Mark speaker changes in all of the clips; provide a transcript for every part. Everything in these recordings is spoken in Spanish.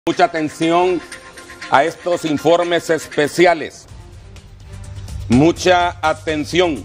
Speaker 1: Mucha atención a estos informes especiales. Mucha atención.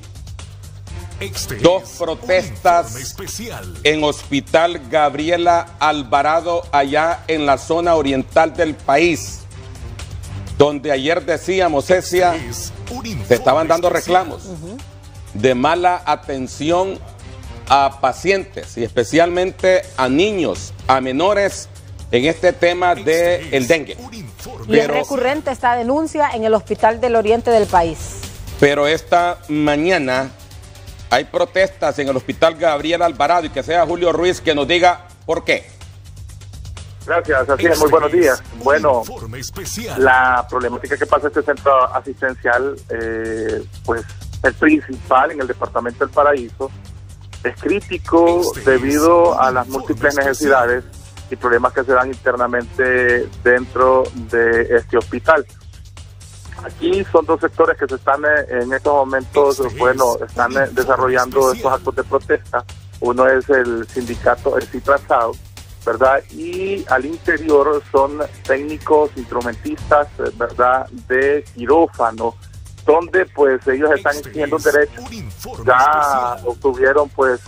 Speaker 1: Dos protestas en Hospital Gabriela Alvarado, allá en la zona oriental del país, donde ayer decíamos, Cecia, se estaban dando reclamos de mala atención a pacientes y especialmente a niños, a menores, en este tema del dengue.
Speaker 2: Y es recurrente esta denuncia en el Hospital del Oriente del país. Pero
Speaker 1: esta mañana hay protestas en el Hospital Gabriel Alvarado, y que sea Julio Ruiz que nos diga por qué.
Speaker 3: Gracias, así es, muy buenos días. Bueno, la problemática que pasa en este centro asistencial, pues el principal en el departamento del Paraíso, es crítico debido a las múltiples necesidades y problemas que se dan internamente dentro de este hospital. Aquí son dos sectores que se están en estos momentos, bueno, están desarrollando estos actos de protesta. Uno es el sindicato, el CITRASAO, ¿verdad? Y al interior son técnicos, instrumentistas, ¿verdad?, de quirófano, donde pues ellos están exigiendo un derecho. Ya obtuvieron pues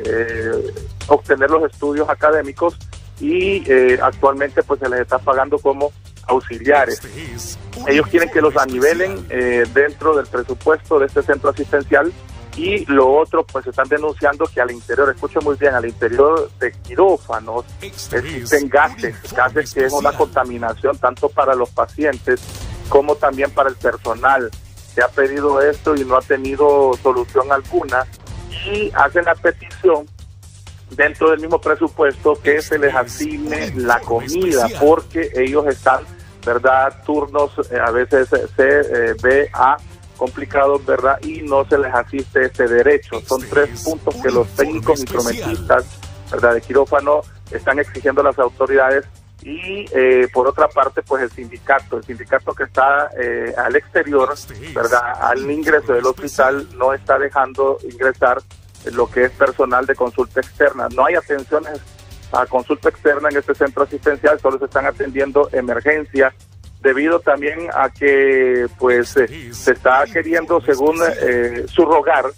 Speaker 3: obtener los estudios académicos y actualmente pues se les está pagando como auxiliares. Ellos quieren que los anivelen dentro del presupuesto de este centro asistencial, y lo otro pues están denunciando que al interior, escuchen muy bien, al interior de quirófanos existen gases que es una contaminación tanto para los pacientes como también para el personal. Se ha pedido esto y no ha tenido solución alguna, y hacen la petición dentro del mismo presupuesto que se les asigne la comida, porque ellos están, ¿verdad?, turnos a veces se ve a complicados, ¿verdad?, y no se les asiste este derecho. Son tres puntos que los técnicos instrumentistas, ¿verdad?, de quirófano están exigiendo a las autoridades. Y por otra parte, pues el sindicato que está al exterior, ¿verdad?, al ingreso del hospital, no está dejando ingresar lo que es personal de consulta externa. No hay atenciones a consulta externa en este centro asistencial, solo se están atendiendo emergencias, debido también a que pues se está queriendo, según subrogar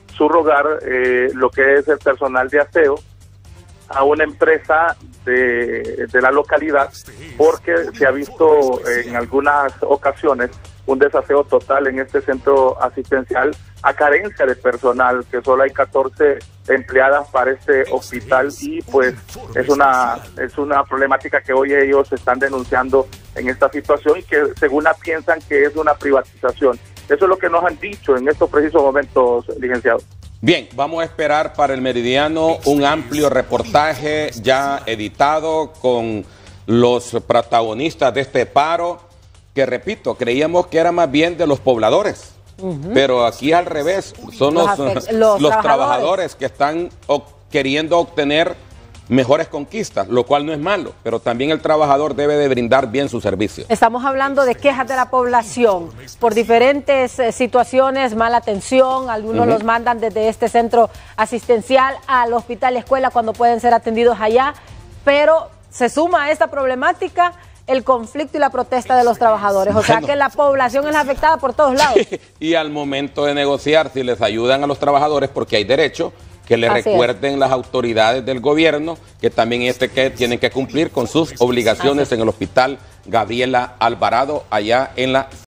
Speaker 3: lo que es el personal de aseo a una empresa de la localidad, porque se ha visto en algunas ocasiones un desaseo total en este centro asistencial, a carencia de personal, que solo hay 14 empleadas para este hospital, y pues es una problemática que hoy ellos están denunciando en esta situación, y que según piensan que es una privatización. Eso es lo que nos han dicho en estos precisos momentos, licenciado.
Speaker 1: Bien, vamos a esperar para el Meridiano un amplio reportaje ya editado con los protagonistas de este paro, que repito, creíamos que era más bien de los pobladores, pero aquí al revés, son los trabajadores que están queriendo obtener mejores conquistas, lo cual no es malo, pero también el trabajador debe de brindar bien su servicio.
Speaker 2: Estamos hablando de quejas de la población por diferentes situaciones, mala atención, algunos los mandan desde este centro asistencial al hospital escuela cuando pueden ser atendidos allá, pero se suma a esta problemática el conflicto y la protesta de los trabajadores, o sea que la población es afectada por todos lados.
Speaker 1: Y al momento de negociar, si les ayudan a los trabajadores, porque hay derecho, que le recuerden las autoridades del gobierno que también que tienen que cumplir con sus obligaciones en el Hospital Gabriela Alvarado, allá en la